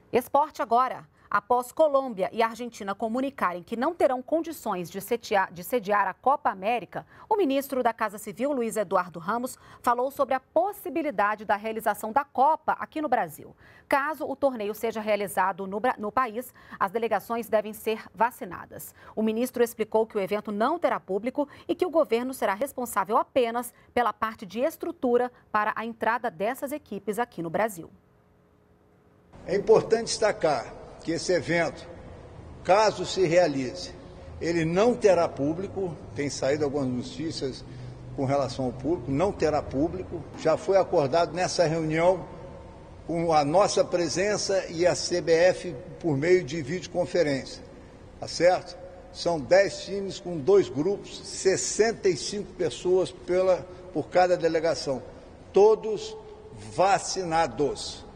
Esporte agora. Após Colômbia e Argentina comunicarem que não terão condições de sediar a Copa América, o ministro da Casa Civil, Luiz Eduardo Ramos, falou sobre a possibilidade da realização da Copa aqui no Brasil. Caso o torneio seja realizado no país, as delegações devem ser vacinadas. O ministro explicou que o evento não terá público e que o governo será responsável apenas pela parte de estrutura para a entrada dessas equipes aqui no Brasil. É importante destacar que esse evento, caso se realize, ele não terá público, tem saído algumas notícias com relação ao público, não terá público, já foi acordado nessa reunião com a nossa presença e a CBF por meio de videoconferência, tá certo? São 10 times com 2 grupos, 65 pessoas por cada delegação, todos vacinados.